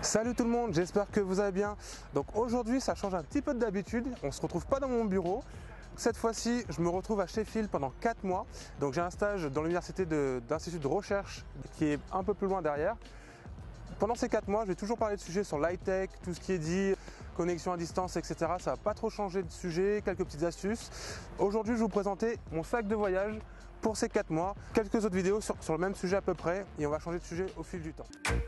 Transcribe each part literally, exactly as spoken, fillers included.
Salut tout le monde, j'espère que vous allez bien. Donc aujourd'hui ça change un petit peu d'habitude, on se retrouve pas dans mon bureau. Cette fois-ci je me retrouve à Sheffield pendant quatre mois. Donc j'ai un stage dans l'université d'institut de, de recherche qui est un peu plus loin derrière. Pendant ces quatre mois je vais toujours parler de sujets sur l'high-tech, tout ce qui est dit, connexion à distance, et cetera. Ça va pas trop changer de sujet, quelques petites astuces. Aujourd'hui je vais vous présenter mon sac de voyage pour ces quatre mois, quelques autres vidéos sur, sur le même sujet à peu près et on va changer de sujet au fil du temps.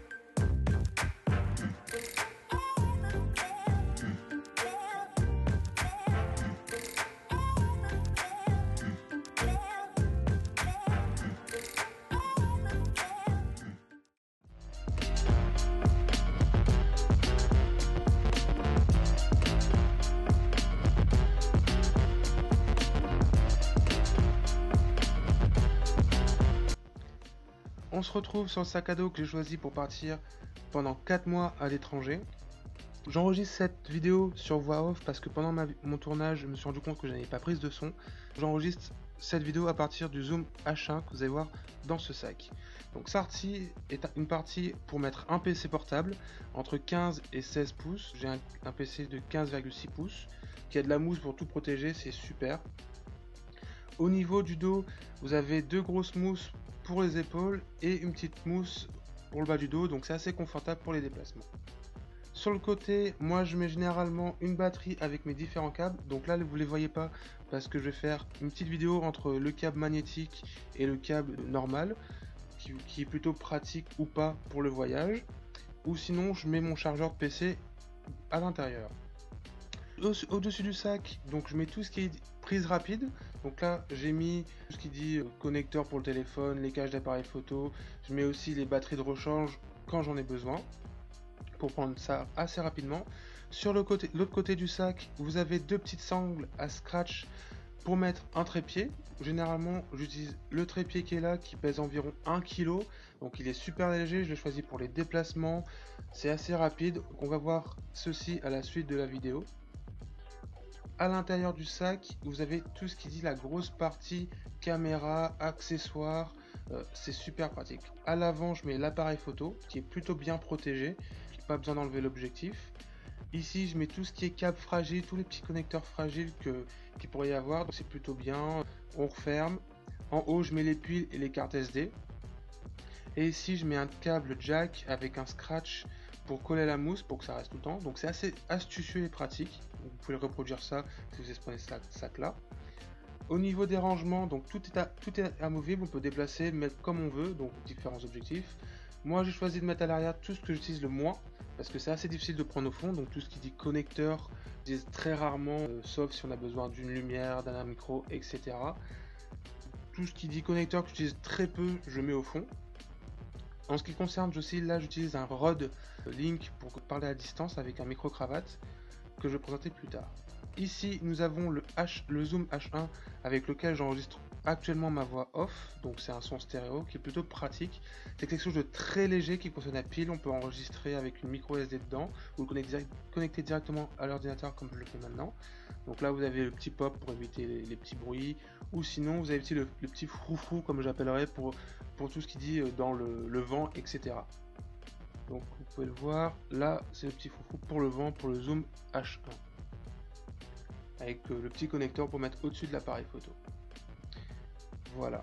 On se retrouve sur le sac à dos que j'ai choisi pour partir pendant quatre mois à l'étranger. J'enregistre cette vidéo sur voix off parce que pendant ma, mon tournage, je me suis rendu compte que je n'avais pas prise de son. J'enregistre cette vidéo à partir du Zoom H un que vous allez voir dans ce sac. Donc cette partie est une partie pour mettre un P C portable entre quinze et seize pouces. J'ai un, un P C de quinze virgule six pouces qui a de la mousse pour tout protéger, c'est super. Au niveau du dos, vous avez deux grosses mousses pour les épaules et une petite mousse pour le bas du dos, donc c'est assez confortable pour les déplacements. Sur le côté, moi je mets généralement une batterie avec mes différents câbles, donc là vous les voyez pas parce que je vais faire une petite vidéo entre le câble magnétique et le câble normal qui, qui est plutôt pratique ou pas pour le voyage, ou sinon je mets mon chargeur de P C à l'intérieur. Au-dessus du sac, donc je mets tout ce qui est prise rapide. Donc là j'ai mis tout ce qui dit euh, connecteur pour le téléphone, les caches d'appareil photo. Je mets aussi les batteries de rechange quand j'en ai besoin pour prendre ça assez rapidement. Sur le côté, l'autre côté du sac, vous avez deux petites sangles à scratch pour mettre un trépied. Généralement j'utilise le trépied qui est là, qui pèse environ un kilo, donc il est super léger. Je l'ai choisi pour les déplacements, c'est assez rapide. Donc on va voir ceci à la suite de la vidéo. À l'intérieur du sac, vous avez tout ce qui dit la grosse partie caméra, accessoires, euh, c'est super pratique. À l'avant, je mets l'appareil photo qui est plutôt bien protégé, pas besoin d'enlever l'objectif. Ici, je mets tout ce qui est câble fragile, tous les petits connecteurs fragiles que qu'il pourrait y avoir, donc c'est plutôt bien. On referme. En haut, je mets les piles et les cartes S D. Et ici, je mets un câble jack avec un scratch pour coller la mousse pour que ça reste tout le temps. Donc c'est assez astucieux et pratique. Donc, vous pouvez reproduire ça si vous prenez ce sac là. Au niveau des rangements, donc tout est, à, tout est amovible, on peut déplacer, mettre comme on veut, donc différents objectifs. Moi j'ai choisi de mettre à l'arrière tout ce que j'utilise le moins, parce que c'est assez difficile de prendre au fond, donc tout ce qui dit connecteur, j'utilise très rarement, euh, sauf si on a besoin d'une lumière, d'un micro, et cetera. Tout ce qui dit connecteur que j'utilise très peu, je mets au fond. En ce qui concerne aussi, là j'utilise un Rode Link pour parler à distance avec un micro-cravate que je vais présenter plus tard. Ici nous avons le, H, le Zoom H un avec lequel j'enregistre actuellement ma voix off, donc c'est un son stéréo qui est plutôt pratique. C'est quelque chose de très léger qui fonctionne à pile, on peut enregistrer avec une micro S D dedans ou le connecter, direct, connecter directement à l'ordinateur comme je le fais maintenant. Donc là vous avez le petit pop pour éviter les, les petits bruits, ou sinon vous avez aussi le, le petit froufrou comme j'appellerais pour, pour tout ce qui dit dans le, le vent, et cetera. Donc vous pouvez le voir, là c'est le petit froufrou pour le vent, pour le Zoom H un. Avec euh, le petit connecteur pour mettre au-dessus de l'appareil photo. Voilà.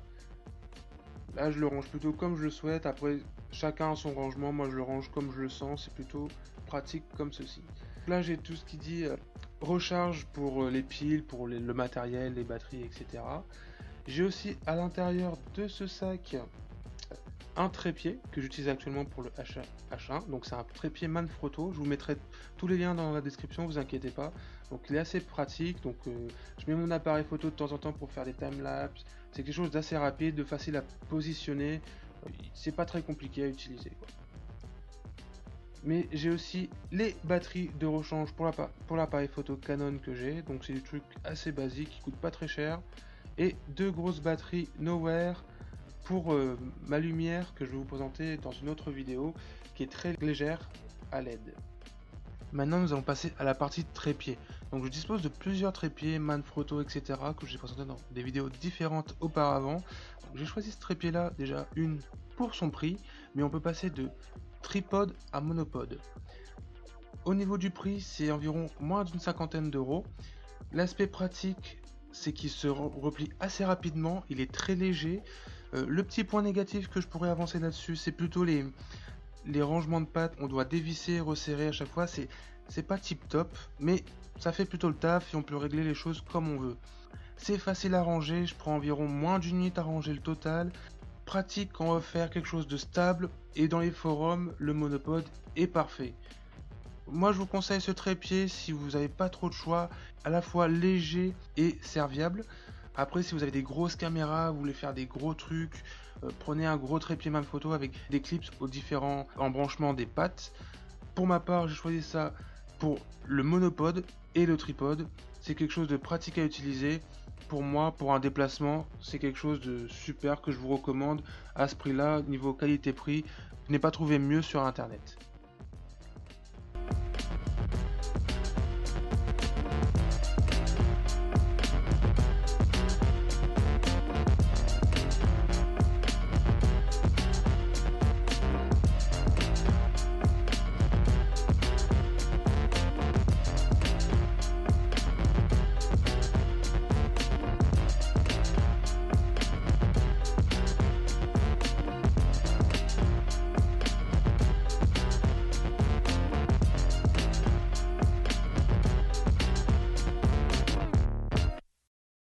Là je le range plutôt comme je le souhaite, après chacun a son rangement, moi je le range comme je le sens, c'est plutôt pratique comme ceci. Là j'ai tout ce qui dit euh, recharge pour euh, les piles, pour les, le matériel, les batteries, et cetera. J'ai aussi à l'intérieur de ce sac un trépied que j'utilise actuellement pour le H un, donc c'est un trépied Manfrotto, je vous mettrai tous les liens dans la description, vous inquiétez pas. Donc il est assez pratique, donc euh, je mets mon appareil photo de temps en temps pour faire des timelapses, c'est quelque chose d'assez rapide, de facile à positionner, c'est pas très compliqué à utiliser quoi. Mais j'ai aussi les batteries de rechange pour l'appareil photo Canon que j'ai, donc c'est du truc assez basique qui coûte pas très cher, et deux grosses batteries Nowhere pour euh, ma lumière que je vais vous présenter dans une autre vidéo qui est très légère à L E D. Maintenant nous allons passer à la partie trépied. Donc je dispose de plusieurs trépieds, Manfrotto, et cetera que j'ai présenté dans des vidéos différentes auparavant. J'ai choisi ce trépied là déjà une pour son prix, mais on peut passer de tripode à monopode. Au niveau du prix, c'est environ moins d'une cinquantaine d'euros. L'aspect pratique, c'est qu'il se replie assez rapidement, il est très léger. Euh, le petit point négatif que je pourrais avancer là-dessus, c'est plutôt les, les rangements de pattes. On doit dévisser, resserrer à chaque fois, c'est c'est pas tip top, mais ça fait plutôt le taf et on peut régler les choses comme on veut. C'est facile à ranger, je prends environ moins d'une minute à ranger le total. Pratique quand on veut faire quelque chose de stable, et dans les forums, le monopode est parfait. Moi je vous conseille ce trépied si vous n'avez pas trop de choix, à la fois léger et serviable. Après, si vous avez des grosses caméras, vous voulez faire des gros trucs, euh, prenez un gros trépied même photo avec des clips aux différents embranchements des pattes. Pour ma part, j'ai choisi ça pour le monopode et le tripode. C'est quelque chose de pratique à utiliser. Pour moi, pour un déplacement, c'est quelque chose de super que je vous recommande à ce prix-là. Niveau qualité-prix, je n'ai pas trouvé mieux sur internet.